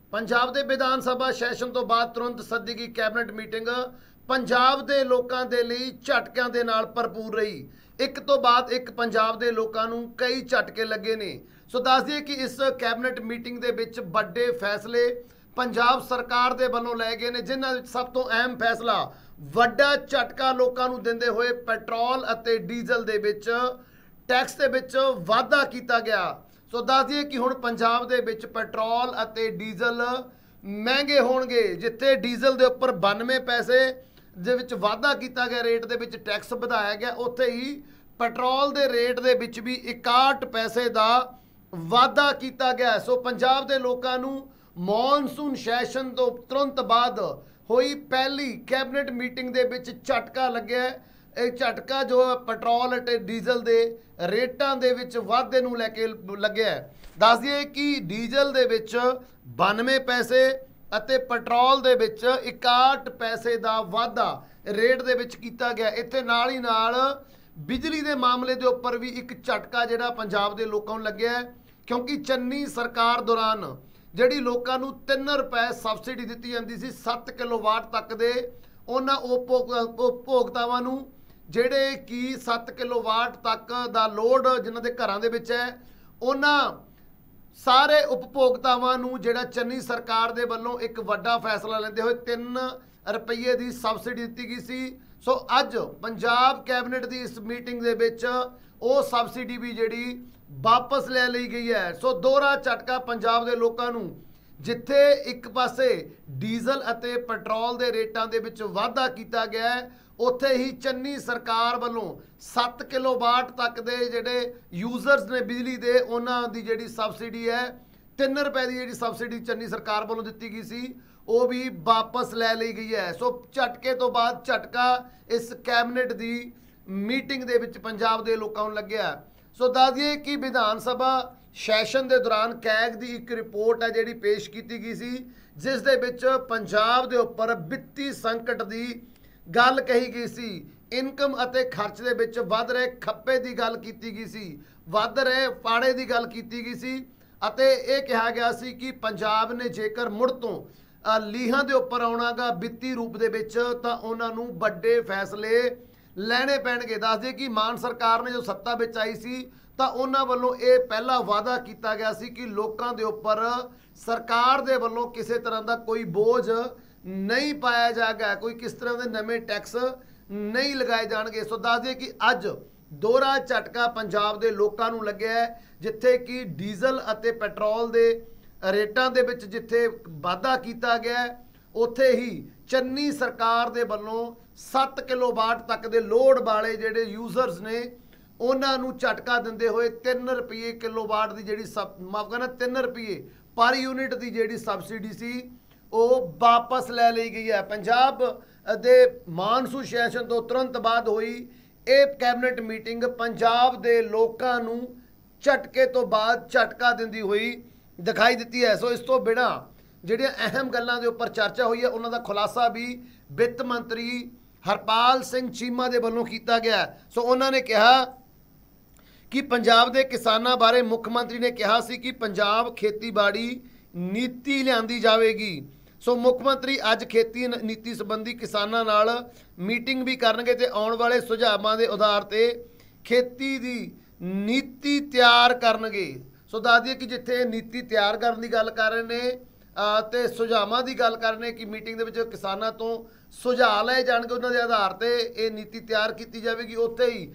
पंजाब दे Vidhan Sabha session तो बाद तुरंत सद्दी गई कैबिनेट मीटिंग पंजाब दे लोकां दे लई झटकिਆਂ ਦੇ ਨਾਲ भरपूर रही। एक तो बाद एक पंजाब दे लोकां नूं कई झटके लगे ने। सो दस दिए कि इस कैबिनेट मीटिंग दे विच वड्डे फैसले पंजाब सरकार दे वल्लों लए गए ने, जिन्हां विच सब तो अहम फैसला वड्डा झटका लोकां नूं दिंदे होए पैट्रोल अते डीजल दे विच टैक्स दे विच वाधा कीता गया। सो दस दिए कि हुण पंजाब दे विच पैट्रोल अते डीजल महंगे होणगे। जिथे डीजल दे उपर 92 पैसे दे विच वाधा कीता गया, रेट दे विच टैक्स वधाया गया, उत्थे ही पैट्रोल दे रेट दे विच भी 61 पैसे दा वाधा कीता गया। सो पंजाब दे लोकां नूं मॉनसून सैशन तो तुरंत बाद होई पहली कैबिनेट मीटिंग दे विच झटका लग्या। ਇਹ ਝਟਕਾ जो ਪੈਟਰੋਲ ਅਤੇ ਡੀਜ਼ਲ ਦੇ ਰੇਟਾਂ ਦੇ ਵਿੱਚ ਵਾਧੇ ਨੂੰ ਲੈ ਕੇ ਲੱਗਿਆ। ਦੱਸ ਦਈਏ ਕਿ ਡੀਜ਼ਲ ਦੇ ਵਿੱਚ 92 ਪੈਸੇ ਅਤੇ ਪੈਟਰੋਲ ਦੇ ਵਿੱਚ 61 ਪੈਸੇ ਦਾ ਵਾਧਾ ਰੇਟ ਦੇ ਵਿੱਚ ਕੀਤਾ ਗਿਆ। ਇੱਥੇ ਨਾਲ ਹੀ ਨਾਲ ਬਿਜਲੀ ਦੇ ਮਾਮਲੇ ਦੇ ਉੱਪਰ ਵੀ ਇੱਕ ਝਟਕਾ ਜਿਹੜਾ ਪੰਜਾਬ ਦੇ ਲੋਕਾਂ ਨੂੰ ਲੱਗਿਆ, ਕਿਉਂਕਿ ਚੰਨੀ ਸਰਕਾਰ ਦੌਰਾਨ ਜਿਹੜੀ ਲੋਕਾਂ ਨੂੰ 3 ਰੁਪਏ ਸਬਸਿਡੀ ਦਿੱਤੀ ਜਾਂਦੀ ਸੀ 7 ਕਿਲੋਵਾਟ ਤੱਕ ਦੇ ਉਹਨਾਂ ਉਪਭੋਗਤਾਵਾਂ ਨੂੰ, ਜਿਹੜੇ ਕਿ 7 ਕਿਲੋਵਾਟ ਤੱਕ ਦਾ ਲੋਡ ਜਿਨ੍ਹਾਂ ਦੇ ਘਰਾਂ ਦੇ ਵਿੱਚ ਹੈ, ਉਹਨਾਂ ਸਾਰੇ ਉਪਭੋਗਤਾਵਾਂ ਨੂੰ ਜਿਹੜਾ ਚੰਨੀ ਸਰਕਾਰ ਦੇ ਵੱਲੋਂ ਇੱਕ ਵੱਡਾ ਫੈਸਲਾ ਲੈਂਦੇ ਹੋਏ 3 ਰੁਪਏ ਦੀ ਸਬਸਿਡੀ ਦਿੱਤੀ ਗਈ ਸੀ। ਸੋ ਅੱਜ ਪੰਜਾਬ ਕੈਬਨਿਟ ਦੀ ਇਸ ਮੀਟਿੰਗ ਦੇ ਵਿੱਚ ਉਹ ਸਬਸਿਡੀ ਵੀ ਜਿਹੜੀ ਵਾਪਸ ਲੈ ਲਈ ਗਈ ਹੈ। ਸੋ ਦੋਹਰਾ ਝਟਕਾ ਪੰਜਾਬ ਦੇ ਲੋਕਾਂ ਨੂੰ, ਜਿੱਥੇ ਇੱਕ ਪਾਸੇ ਡੀਜ਼ਲ ਅਤੇ ਪੈਟਰੋਲ ਦੇ ਰੇਟਾਂ ਦੇ ਵਿੱਚ ਵਾਧਾ ਕੀਤਾ ਗਿਆ ਹੈ, ਉੱਥੇ ਹੀ ਚੰਨੀ ਸਰਕਾਰ ਵੱਲੋਂ 7 ਕਿਲੋਵਾਟ ਤੱਕ ਦੇ ਜਿਹੜੇ ਯੂਜ਼ਰਸ ਨੇ ਬਿਜਲੀ ਦੇ, ਉਹਨਾਂ ਦੀ ਜਿਹੜੀ ਸਬਸਿਡੀ ਹੈ 3 ਰੁਪਏ ਦੀ ਜਿਹੜੀ ਸਬਸਿਡੀ ਚੰਨੀ ਸਰਕਾਰ ਵੱਲੋਂ ਦਿੱਤੀ ਗਈ ਸੀ, ਉਹ ਵੀ ਵਾਪਸ ਲੈ ਲਈ ਗਈ ਹੈ। ਸੋ ਝਟਕੇ ਤੋਂ ਬਾਅਦ ਝਟਕਾ ਇਸ ਕੈਬਨਿਟ ਦੀ ਮੀਟਿੰਗ ਦੇ ਵਿੱਚ ਪੰਜਾਬ ਦੇ ਲੋਕਾਂ ਨੂੰ ਲੱਗਿਆ। ਸੋ ਦੱਸ ਦਈਏ ਕਿ ਵਿਧਾਨ ਸਭਾ ਸੈਸ਼ਨ ਦੇ ਦੌਰਾਨ ਕੈਗ ਦੀ ਇੱਕ ਰਿਪੋਰਟ ਹੈ ਜਿਹੜੀ ਪੇਸ਼ ਕੀਤੀ ਗਈ ਸੀ, ਜਿਸ ਦੇ ਵਿੱਚ ਪੰਜਾਬ ਦੇ ਉੱਪਰ ਵਿੱਤੀ ਸੰਕਟ ਦੀ ਗੱਲ ਕਹੀ ਗਈ ਸੀ। ਇਨਕਮ ਅਤੇ ਖਰਚ ਦੇ ਵਿੱਚ ਵੱਧ ਰਹੇ ਖੱਪੇ ਦੀ ਗੱਲ ਕੀਤੀ ਗਈ ਸੀ, ਵੱਧ ਰਹੇ ਪਾੜੇ ਦੀ ਗੱਲ ਕੀਤੀ ਗਈ ਸੀ, ਅਤੇ ਇਹ ਕਿਹਾ ਗਿਆ ਸੀ ਕਿ ਪੰਜਾਬ ਨੇ ਜੇਕਰ ਮੁੜ ਤੋਂ ਲੀਹਾਂ ਦੇ ਉੱਪਰ ਆਉਣਾਗਾ ਵਿੱਤੀ ਰੂਪ ਦੇ ਵਿੱਚ, ਤਾਂ ਉਹਨਾਂ ਨੂੰ ਵੱਡੇ ਫੈਸਲੇ ਲੈਣੇ ਪੈਣਗੇ। ਦੱਸਦੇ ਕਿ ਮਾਨ ਸਰਕਾਰ ਨੇ ਜੋ ਸੱਤਾ ਵਿੱਚ ਆਈ ਸੀ ਤਾਂ ਉਹਨਾਂ ਵੱਲੋਂ ਇਹ ਪਹਿਲਾ ਵਾਅਦਾ ਕੀਤਾ ਗਿਆ ਸੀ ਕਿ ਲੋਕਾਂ ਦੇ ਉੱਪਰ ਸਰਕਾਰ ਦੇ ਵੱਲੋਂ ਕਿਸੇ ਤਰ੍ਹਾਂ ਦਾ ਕੋਈ ਬੋਝ नहीं पाया जाएगा, कोई किस तरह के नवे टैक्स नहीं लगाए जाएंगे। सो दस दिए कि अज दोहरा झटका पंजाब के लोगों को लग्या है, जिथे कि डीजल अते पेट्रोल के रेटां दे विच जिथे वाधा किया गया है, उत्थे ही चन्नी सरकार दे वल्लों 7 किलोवाट तक के लोड वाले जिहड़े यूजरस ने उन्हां नूं झटका दिंदे होए 3 रुपये किलोवाट की जिहड़ी माफ करना 3 रुपये पर यूनिट की जिहड़ी सबसिडी सी ਉਹ ਵਾਪਸ ਲੈ ਲਈ ਗਈ ਹੈ। ਪੰਜਾਬ ਦੇ ਮਾਨਸੂਨ ਸੈਸ਼ਨ ਤੋਂ ਤੁਰੰਤ ਬਾਅਦ ਹੋਈ ਇਹ ਕੈਬਨਿਟ ਮੀਟਿੰਗ ਪੰਜਾਬ ਦੇ ਲੋਕਾਂ ਨੂੰ ਝਟਕੇ ਤੋਂ ਬਾਅਦ ਝਟਕਾ ਦਿੰਦੀ ਹੋਈ ਦਿਖਾਈ ਦਿੱਤੀ ਹੈ। ਸੋ ਇਸ ਤੋਂ ਬਿਨਾਂ ਜਿਹੜੀਆਂ ਅਹਿਮ ਗੱਲਾਂ ਦੇ ਉੱਪਰ ਚਰਚਾ ਹੋਈ ਹੈ, ਉਹਨਾਂ ਦਾ ਖੁਲਾਸਾ ਵੀ ਵਿੱਤ ਮੰਤਰੀ ਹਰਪਾਲ ਸਿੰਘ ਚੀਮਾ ਦੇ ਵੱਲੋਂ ਕੀਤਾ ਗਿਆ। ਸੋ ਉਹਨਾਂ ਨੇ ਕਿਹਾ ਕਿ ਪੰਜਾਬ ਦੇ ਕਿਸਾਨਾਂ ਬਾਰੇ ਮੁੱਖ ਮੰਤਰੀ ਨੇ ਕਿਹਾ ਸੀ ਕਿ ਪੰਜਾਬ ਖੇਤੀਬਾੜੀ ਨੀਤੀ ਲਿਆਂਦੀ ਜਾਵੇਗੀ। ਸੋ ਮੁੱਖ ਮੰਤਰੀ ਅੱਜ ਖੇਤੀ ਨੀਤੀ ਸੰਬੰਧੀ ਕਿਸਾਨਾਂ ਨਾਲ ਮੀਟਿੰਗ ਵੀ ਕਰਨਗੇ ਤੇ ਆਉਣ ਵਾਲੇ ਸੁਝਾਵਾਂ ਦੇ ਆਧਾਰ ਤੇ ਖੇਤੀ ਦੀ ਨੀਤੀ ਤਿਆਰ ਕਰਨਗੇ। ਸੋ ਦੱਸ ਦਈਏ ਕਿ ਜਿੱਥੇ ਨੀਤੀ ਤਿਆਰ ਕਰਨ ਦੀ ਗੱਲ ਕਰ ਰਹੇ ਨੇ ਤੇ ਸੁਝਾਵਾਂ ਦੀ ਗੱਲ ਕਰ ਰਹੇ ਨੇ ਕਿ ਮੀਟਿੰਗ ਦੇ ਵਿੱਚ ਕਿਸਾਨਾਂ ਤੋਂ ਸੁਝਾਅ ਲਏ ਜਾਣਗੇ, ਉਹਨਾਂ ਦੇ ਆਧਾਰ ਤੇ ਇਹ ਨੀਤੀ ਤਿਆਰ ਕੀਤੀ ਜਾਵੇਗੀ। ਉੱਥੇ ਹੀ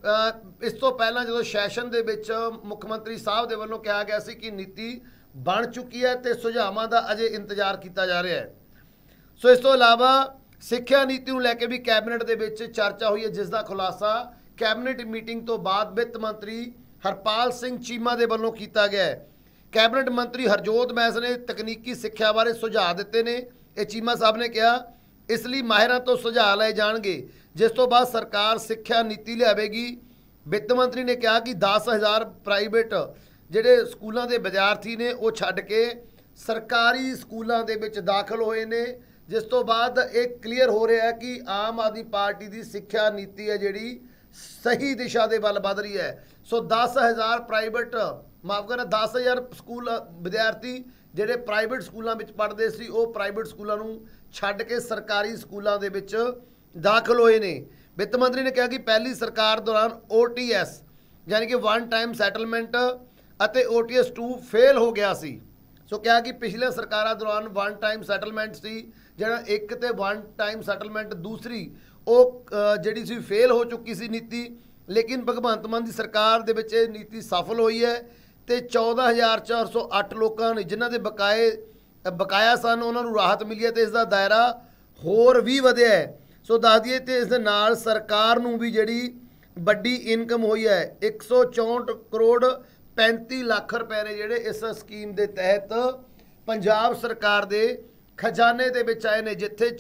ਇਸ ਤੋਂ ਪਹਿਲਾਂ ਜਦੋਂ ਸੈਸ਼ਨ ਦੇ ਵਿੱਚ ਮੁੱਖ ਮੰਤਰੀ ਸਾਹਿਬ ਦੇ ਵੱਲੋਂ ਕਿਹਾ ਗਿਆ ਸੀ ਕਿ ਨੀਤੀ बन चुकी है तो सुझावों का अजे इंतजार किया जा रहा है। सो इस तो इलावा सिक्ख्या नीति को लैके भी कैबिनेट के चर्चा हुई है, जिसका खुलासा कैबिनेट मीटिंग तो बाद वित्त मंत्री हरपाल सिंह चीमा के वलों किया गया है। कैबिनेट मंत्री हरजोत बैस ने तकनीकी सिक्ख्या बारे सुझाव दिते ने। ये चीमा साहब ने कहा इसलिए माहिरां तो सुझाव लाए जाएंगे, जिस तो बाद सरकार सिक्ख्या नीति लियावेगी। वित्त मंत्री ने कहा कि 10,000 प्राइवेट ਜਿਹੜੇ ਸਕੂਲਾਂ ਦੇ ਵਿਦਿਆਰਥੀ ਨੇ ਉਹ ਛੱਡ ਕੇ ਸਰਕਾਰੀ ਸਕੂਲਾਂ ਦੇ ਵਿੱਚ ਦਾਖਲ ਹੋਏ ਨੇ, ਜਿਸ ਤੋਂ ਬਾਅਦ ਇਹ ਕਲੀਅਰ ਹੋ ਰਿਹਾ ਹੈ ਕਿ ਆਮ ਆਦਮੀ ਪਾਰਟੀ ਦੀ ਸਿੱਖਿਆ ਨੀਤੀ ਹੈ ਜਿਹੜੀ ਸਹੀ ਦਿਸ਼ਾ ਦੇ ਵੱਲ ਵਧ ਰਹੀ ਹੈ। ਸੋ 10,000 ਪ੍ਰਾਈਵੇਟ ਮਾਫ ਕਰਨਾ 10,000 ਸਕੂਲ ਵਿਦਿਆਰਥੀ ਜਿਹੜੇ ਪ੍ਰਾਈਵੇਟ ਸਕੂਲਾਂ ਵਿੱਚ ਪੜ੍ਹਦੇ ਸੀ ਉਹ ਪ੍ਰਾਈਵੇਟ ਸਕੂਲਾਂ ਨੂੰ ਛੱਡ ਕੇ ਸਰਕਾਰੀ ਸਕੂਲਾਂ ਦੇ ਵਿੱਚ ਦਾਖਲ ਹੋਏ ਨੇ। ਵਿੱਤ ਮੰਤਰੀ ਨੇ ਕਿਹਾ ਕਿ ਪਹਿਲੀ ਸਰਕਾਰ ਦੌਰਾਨ OTS ਯਾਨੀ ਕਿ ਵਨ ਟਾਈਮ ਸੈਟਲਮੈਂਟ ਅਤੇ OTS 2 ਫੇਲ ਹੋ ਗਿਆ ਸੀ। ਸੋ ਕਿਹਾ ਕਿ ਪਿਛਲੇ ਸਰਕਾਰਾਂ ਦੌਰਾਨ ਵਨ ਟਾਈਮ ਸੈਟਲਮੈਂਟ ਸੀ, ਜਿਹੜਾ ਇੱਕ ਤੇ ਵਨ ਟਾਈਮ ਸੈਟਲਮੈਂਟ ਦੂਸਰੀ ਉਹ ਜਿਹੜੀ ਸੀ ਫੇਲ ਹੋ ਚੁੱਕੀ ਸੀ ਨੀਤੀ। ਲੇਕਿਨ ਭਗਵੰਤ ਮਾਨ ਦੀ ਸਰਕਾਰ ਦੇ ਵਿੱਚ ਇਹ ਨੀਤੀ ਸਫਲ ਹੋਈ ਹੈ ਤੇ 14,408 ਲੋਕਾਂ ਨੇ ਜਿਨ੍ਹਾਂ ਦੇ ਬਕਾਇਆ ਸਨ ਉਹਨਾਂ ਨੂੰ ਰਾਹਤ ਮਿਲੀ ਹੈ ਤੇ ਇਸ ਦਾ ਦਾਇਰਾ ਹੋਰ ਵੀ ਵਧਿਆ ਹੈ। ਸੋ ਦੱਸ ਦਈਏ ਤੇ ਇਸ ਦੇ ਨਾਲ ਸਰਕਾਰ ਨੂੰ ਵੀ ਜਿਹੜੀ ਵੱਡੀ ਇਨਕਮ ਹੋਈ ਹੈ 164 ਕਰੋੜ 35 ਲੱਖ ਰੁਪਏ ਨੇ ਜਿਹੜੇ ਇਸ ਸਕੀਮ ਦੇ ਤਹਿਤ ਪੰਜਾਬ ਸਰਕਾਰ ਦੇ ਖਜ਼ਾਨੇ ਦੇ ਵਿੱਚ ਆਏ ਨੇ, ਜਿੱਥੇ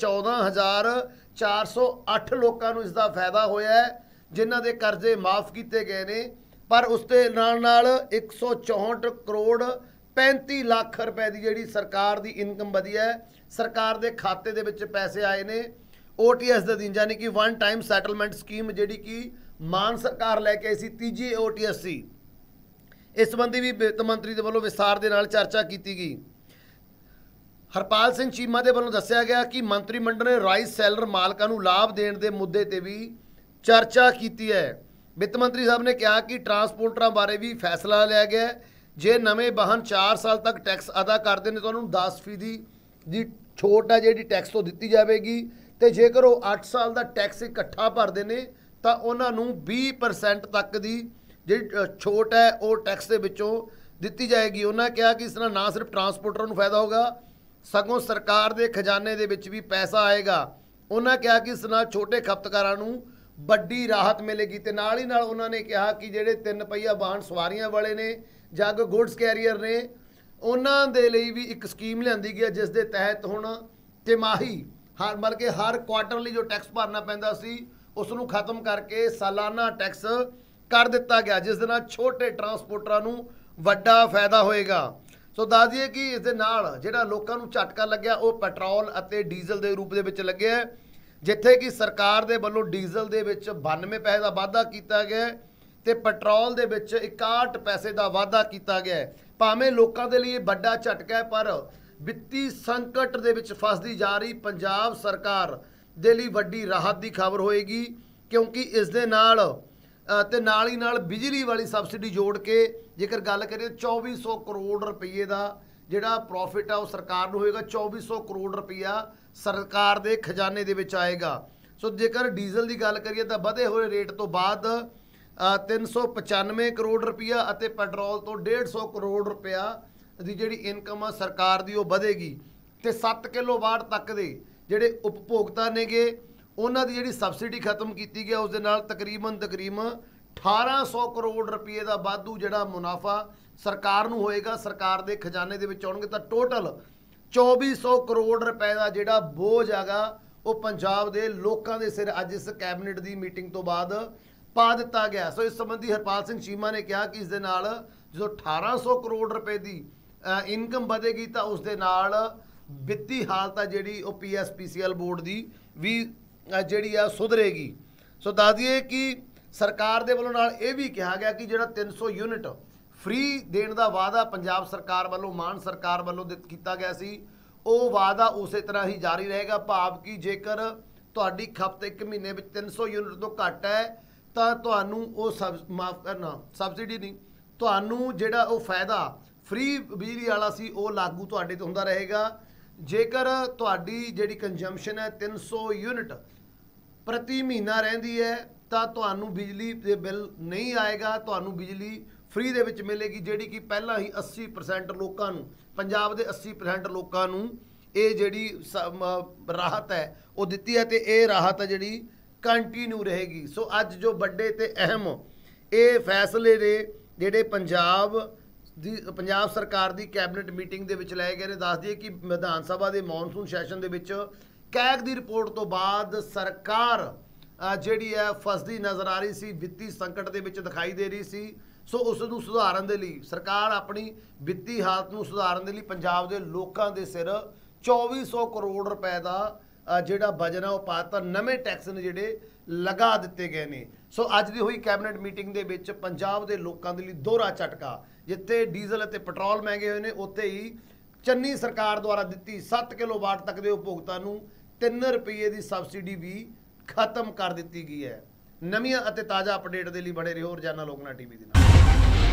14,408 ਲੋਕਾਂ ਨੂੰ ਇਸ ਦਾ ਫਾਇਦਾ ਹੋਇਆ ਹੈ ਜਿਨ੍ਹਾਂ ਦੇ ਕਰਜ਼ੇ ਮਾਫ ਕੀਤੇ ਗਏ ਨੇ। ਪਰ ਉਸ ਦੇ ਨਾਲ 164 ਕਰੋੜ 35 ਲੱਖ ਰੁਪਏ ਦੀ ਜਿਹੜੀ ਸਰਕਾਰ ਦੀ ਇਨਕਮ ਵਧੀ ਹੈ, ਸਰਕਾਰ ਦੇ ਖਾਤੇ ਦੇ ਵਿੱਚ ਪੈਸੇ ਆਏ ਨੇ OTS ਦੇ ਦਿਨ, ਯਾਨੀ ਕਿ ਵਨ ਟਾਈਮ ਸੈਟਲਮੈਂਟ ਸਕੀਮ ਜਿਹੜੀ ਕਿ ਮਾਨ ਸਰਕਾਰ ਲੈ ਕੇ ਆਈ ਸੀ, ਤੀਜੀ OTS ਸੀ। ਇਸ ਸੰਬੰਧੀ ਵੀ ਵਿੱਤ ਮੰਤਰੀ ਦੇ ਵੱਲੋਂ ਵਿਸਥਾਰ ਦੇ ਨਾਲ ਚਰਚਾ ਕੀਤੀ ਗਈ। ਹਰਪਾਲ ਸਿੰਘ ਚੀਮਾ ਦੇ ਵੱਲੋਂ ਦੱਸਿਆ ਗਿਆ ਕਿ ਮੰਤਰੀ ਮੰਡਲ ਨੇ ਰਾਈਸ ਸੈਲਰ ਮਾਲਕਾਂ ਨੂੰ ਲਾਭ ਦੇਣ ਦੇ ਮੁੱਦੇ ਤੇ ਵੀ ਚਰਚਾ ਕੀਤੀ ਹੈ। ਵਿੱਤ ਮੰਤਰੀ ਸਾਹਿਬ ਨੇ ਕਿਹਾ ਕਿ ਟਰਾਂਸਪੋਰਟਰਾਂ ਬਾਰੇ ਵੀ ਫੈਸਲਾ ਲਿਆ ਗਿਆ ਹੈ। ਜੇ ਨਵੇਂ ਵਾਹਨ 4 ਸਾਲ ਤੱਕ ਟੈਕਸ ਅਦਾ ਕਰਦੇ ਨੇ ਤਾਂ ਉਹਨਾਂ ਨੂੰ 10% ਦੀ ਛੋਟ ਹੈ ਜਿਹੜੀ ਟੈਕਸ ਤੋਂ ਦਿੱਤੀ ਜਾਵੇਗੀ, ਤੇ ਜੇਕਰ ਉਹ 8 ਸਾਲ ਦਾ ਟੈਕਸ ਇਕੱਠਾ ਭਰਦੇ ਨੇ ਤਾਂ ਉਹਨਾਂ ਨੂੰ 20% ਤੱਕ ਦੀ ਜਿਹੜੀ ਛੋਟ ਹੈ ਉਹ ਟੈਕਸ ਦੇ ਵਿੱਚੋਂ ਦਿੱਤੀ ਜਾਏਗੀ। ਉਹਨਾਂ ਕਿਹਾ ਕਿ ਇਸ ਨਾਲ ਨਾ ਸਿਰਫ ਟਰਾਂਸਪੋਰਟਰਾਂ ਨੂੰ ਫਾਇਦਾ ਹੋਗਾ ਸਗੋਂ ਸਰਕਾਰ ਦੇ ਖਜ਼ਾਨੇ ਦੇ ਵਿੱਚ ਵੀ ਪੈਸਾ ਆਏਗਾ। ਉਹਨਾਂ ਕਿਹਾ ਕਿ ਇਸ ਨਾਲ ਛੋਟੇ ਖਪਤਕਾਰਾਂ ਨੂੰ ਵੱਡੀ ਰਾਹਤ ਮਿਲੇਗੀ ਤੇ ਨਾਲ ਹੀ ਨਾਲ ਉਹਨਾਂ ਨੇ ਕਿਹਾ ਕਿ ਜਿਹੜੇ 3 ਪਹੀਆ ਵਾਹਨ ਸਵਾਰੀਆਂ ਵਾਲੇ ਨੇ ਜਾਂ ਗੁੱਡਸ ਕੈਰੀਅਰ ਨੇ ਉਹਨਾਂ ਦੇ ਲਈ ਵੀ ਇੱਕ ਸਕੀਮ ਲਿਆਂਦੀ ਗਈ ਹੈ ਜਿਸ ਦੇ ਤਹਿਤ ਹੁਣ ਤਿਮਾਹੀ ਬਲਕਿ ਹਰ ਕੁਆਟਰਲੀ ਜੋ ਟੈਕਸ ਭਰਨਾ ਪੈਂਦਾ ਸੀ ਉਸ ਨੂੰ ਖਤਮ ਕਰਕੇ ਸਾਲਾਨਾ ਟੈਕਸ ਕਰ ਦਿੱਤਾ ਗਿਆ, ਜਿਸ ਦੇ ਨਾਲ ਛੋਟੇ ਟਰਾਂਸਪੋਰਟਰਾਂ ਨੂੰ ਵੱਡਾ ਫਾਇਦਾ ਹੋਏਗਾ। ਸੋ ਦੱਸ ਦਈਏ ਕਿ ਇਸ ਦੇ ਨਾਲ ਜਿਹੜਾ ਲੋਕਾਂ ਨੂੰ ਝਟਕਾ ਲੱਗਿਆ ਉਹ ਪੈਟਰੋਲ ਅਤੇ ਡੀਜ਼ਲ ਦੇ ਰੂਪ ਦੇ ਵਿੱਚ ਲੱਗਿਆ, ਜਿੱਥੇ ਕਿ ਸਰਕਾਰ ਦੇ ਵੱਲੋਂ ਡੀਜ਼ਲ ਦੇ ਵਿੱਚ 92 ਪੈਸੇ ਦਾ ਵਾਧਾ ਕੀਤਾ ਗਿਆ ਤੇ ਪੈਟਰੋਲ ਦੇ ਵਿੱਚ 61 ਪੈਸੇ ਦਾ ਵਾਧਾ ਕੀਤਾ ਗਿਆ। ਭਾਵੇਂ ਲੋਕਾਂ ਦੇ ਲਈ ਵੱਡਾ ਝਟਕਾ ਹੈ ਪਰ ਵਿੱਤੀ ਸੰਕਟ ਦੇ ਵਿੱਚ ਫਸਦੀ ਜਾ ਰਹੀ ਪੰਜਾਬ ਸਰਕਾਰ ਦੇ ਲਈ ਵੱਡੀ ਰਾਹਤ ਦੀ ਖਬਰ ਹੋਏਗੀ, ਕਿਉਂਕਿ ਇਸ ਦੇ ਨਾਲ ਤੇ ਨਾਲ ਹੀ ਨਾਲ ਬਿਜਲੀ ਵਾਲੀ ਸਬਸਿਡੀ ਜੋੜ ਕੇ ਜੇਕਰ ਗੱਲ ਕਰੀਏ 2400 ਕਰੋੜ ਰੁਪਏ ਦਾ ਜਿਹੜਾ ਪ੍ਰੋਫਿਟ ਆ ਉਹ ਸਰਕਾਰ ਨੂੰ ਹੋਏਗਾ। 2400 ਕਰੋੜ ਰੁਪਇਆ ਸਰਕਾਰ ਦੇ ਖਜ਼ਾਨੇ ਦੇ ਵਿੱਚ ਆਏਗਾ। ਸੋ ਜੇਕਰ ਡੀਜ਼ਲ ਦੀ ਗੱਲ ਕਰੀਏ ਤਾਂ ਵਧੇ ਹੋਏ ਰੇਟ ਤੋਂ ਬਾਅਦ 395 ਕਰੋੜ ਰੁਪਇਆ ਅਤੇ ਪੈਟਰੋਲ ਤੋਂ 150 ਕਰੋੜ ਰੁਪਇਆ ਦੀ ਜਿਹੜੀ ਇਨਕਮ ਆ ਸਰਕਾਰ ਦੀ ਉਹ ਵਧੇਗੀ ਤੇ 7 ਕਿਲੋਵਾਟ ਤੱਕ ਦੇ ਜਿਹੜੇ ਉਪਭੋਗਤਾ ਨੇਗੇ ਉਹਨਾਂ ਦੀ ਜਿਹੜੀ ਸਬਸਿਡੀ ਖਤਮ ਕੀਤੀ ਗਿਆ ਉਸ ਦੇ ਨਾਲ ਤਕਰੀਬਨ 1800 ਕਰੋੜ ਰੁਪਏ ਦਾ ਵਾਧੂ ਜਿਹੜਾ ਮੁਨਾਫਾ ਸਰਕਾਰ ਨੂੰ ਹੋਏਗਾ, ਸਰਕਾਰ ਦੇ ਖਜ਼ਾਨੇ ਦੇ ਵਿੱਚ ਆਉਣਗੇ ਤਾਂ ਟੋਟਲ 2400 ਕਰੋੜ ਰੁਪਏ ਦਾ ਜਿਹੜਾ ਬੋਝ ਹੈਗਾ ਉਹ ਪੰਜਾਬ ਦੇ ਲੋਕਾਂ ਦੇ ਸਿਰ ਅੱਜ ਇਸ ਕੈਬਨਿਟ ਦੀ ਮੀਟਿੰਗ ਤੋਂ ਬਾਅਦ ਪਾ ਦਿੱਤਾ ਗਿਆ। ਸੋ ਇਸ ਸੰਬੰਧੀ ਹਰਪਾਲ ਸਿੰਘ ਚੀਮਾ ਨੇ ਕਿਹਾ ਕਿ ਇਸ ਦੇ ਨਾਲ ਜਦੋਂ 1800 ਕਰੋੜ ਰੁਪਏ ਦੀ ਇਨਕਮ ਵਧੇਗੀ ਤਾਂ ਉਸ ਦੇ ਨਾਲ ਵਿੱਤੀ ਹਾਲਤ ਆ ਜਿਹੜੀ ਉਹ PSPCL ਬੋਰਡ ਦੀ ਵੀ ਜਿਹੜੀ ਆ ਸੁਧਰੇਗੀ। ਸੋ ਦੱਸ ਦਈਏ ਕਿ ਸਰਕਾਰ ਦੇ ਵੱਲੋਂ ਨਾਲ ਇਹ ਵੀ ਕਿਹਾ ਗਿਆ ਕਿ ਜਿਹੜਾ 300 ਯੂਨਿਟ ਫ੍ਰੀ ਦੇਣ ਦਾ ਵਾਅਦਾ ਪੰਜਾਬ ਸਰਕਾਰ ਵੱਲੋਂ ਮਾਨ ਸਰਕਾਰ ਵੱਲੋਂ ਕੀਤਾ ਗਿਆ ਸੀ ਉਹ ਵਾਅਦਾ ਉਸੇ ਤਰ੍ਹਾਂ ਹੀ ਜਾਰੀ ਰਹੇਗਾ। ਭਾਵ ਕਿ ਜੇਕਰ ਤੁਹਾਡੀ ਖਪਤ 1 ਮਹੀਨੇ ਵਿੱਚ 300 ਯੂਨਿਟ ਤੋਂ ਘੱਟ ਹੈ ਤਾਂ ਤੁਹਾਨੂੰ ਉਹ ਮਾਫ ਕਰਨਾ ਸਬਸਿਡੀ ਨਹੀਂ, ਤੁਹਾਨੂੰ ਜਿਹੜਾ ਉਹ ਫਾਇਦਾ ਫ੍ਰੀ ਬਿਜਲੀ ਵਾਲਾ ਸੀ ਉਹ ਲਾਗੂ ਤੁਹਾਡੇ ਤੇ ਹੁੰਦਾ ਰਹੇਗਾ। ਜੇਕਰ ਤੁਹਾਡੀ ਜਿਹੜੀ ਕੰਜ਼ੰਪਸ਼ਨ ਹੈ 300 ਯੂਨਿਟ ਪ੍ਰਤੀ ਮਹੀਨਾ ਰਹਿੰਦੀ ਹੈ ਤਾਂ ਤੁਹਾਨੂੰ ਬਿਜਲੀ ਦੇ ਬਿੱਲ ਨਹੀਂ ਆਏਗਾ, ਤੁਹਾਨੂੰ ਬਿਜਲੀ ਫ੍ਰੀ ਦੇ ਵਿੱਚ ਮਿਲੇਗੀ, ਜਿਹੜੀ ਕਿ ਪਹਿਲਾਂ ਹੀ 80% ਲੋਕਾਂ ਨੂੰ ਪੰਜਾਬ ਦੇ 80% ਲੋਕਾਂ ਨੂੰ ਇਹ ਜਿਹੜੀ ਰਾਹਤ ਹੈ ਉਹ ਦਿੱਤੀ ਹੈ ਤੇ ਇਹ ਰਾਹਤ ਹੈ ਜਿਹੜੀ ਕੰਟੀਨਿਊ ਰਹੇਗੀ। ਸੋ ਅੱਜ ਜੋ ਵੱਡੇ ਤੇ ਅਹਿਮ ਇਹ ਫੈਸਲੇ ਨੇ ਜਿਹੜੇ ਪੰਜਾਬ ਸਰਕਾਰ ਦੀ ਕੈਬਨਿਟ ਮੀਟਿੰਗ ਦੇ ਵਿੱਚ ਲਏ ਗਏ ਨੇ। ਦੱਸ ਦਈਏ ਕਿ ਵਿਧਾਨ ਸਭਾ ਦੇ ਮੌਨਸੂਨ ਸੈਸ਼ਨ ਦੇ ਵਿੱਚ ਕੈਗ ਦੀ ਰਿਪੋਰਟ ਤੋਂ ਬਾਅਦ ਸਰਕਾਰ ਜਿਹੜੀ ਹੈ ਫਸਦੀ ਨਜ਼ਰ ਆ ਰਹੀ ਸੀ, ਵਿੱਤੀ ਸੰਕਟ ਦੇ ਵਿੱਚ ਦਿਖਾਈ ਦੇ ਰਹੀ ਸੀ। ਸੋ ਉਸ ਨੂੰ ਸੁਧਾਰਨ ਦੇ ਲਈ ਸਰਕਾਰ ਆਪਣੀ ਵਿੱਤੀ ਹਾਲਤ ਨੂੰ ਸੁਧਾਰਨ ਦੇ ਲਈ ਪੰਜਾਬ ਦੇ ਲੋਕਾਂ ਦੇ ਸਿਰ 2400 ਕਰੋੜ ਰੁਪਏ ਦਾ ਜਿਹੜਾ ਬਜਟ ਹੈ ਉਹ ਪਾਤਾ, ਨਵੇਂ ਟੈਕਸ ਨੇ ਜਿਹੜੇ ਲਗਾ ਦਿੱਤੇ ਗਏ ਨੇ। ਸੋ ਅੱਜ ਦੀ ਹੋਈ ਕੈਬਨਿਟ ਮੀਟਿੰਗ ਦੇ ਵਿੱਚ ਪੰਜਾਬ ਦੇ ਲੋਕਾਂ ਦੇ ਲਈ ਦੋਹਰਾ ਝਟਕਾ, ਜਿੱਥੇ ਡੀਜ਼ਲ ਅਤੇ ਪੈਟਰੋਲ ਮਹਿੰਗੇ ਹੋਏ ਨੇ ਉੱਥੇ ਹੀ ਚੰਨੀ ਸਰਕਾਰ ਦੁਆਰਾ ਦਿੱਤੀ 7 ਕਿਲੋਵਾਟ ਤੱਕ ਦੇ ਉਪਭੋਗਤਾ ਨੂੰ 3 ਰੁਪਏ ਦੀ ਸਬਸਿਡੀ ਵੀ ਖਤਮ ਕਰ ਦਿੱਤੀ ਗਈ ਹੈ। ਨਵੀਆਂ ਅਤੇ ਤਾਜ਼ਾ ਅਪਡੇਟ ਦੇ ਲਈ ਬਣੇ ਰਹੋ ਰੋਜ਼ਾਨਾ ਲੋਕਨਾ ਟੀਵੀ ਦੇ ਨਾਲ।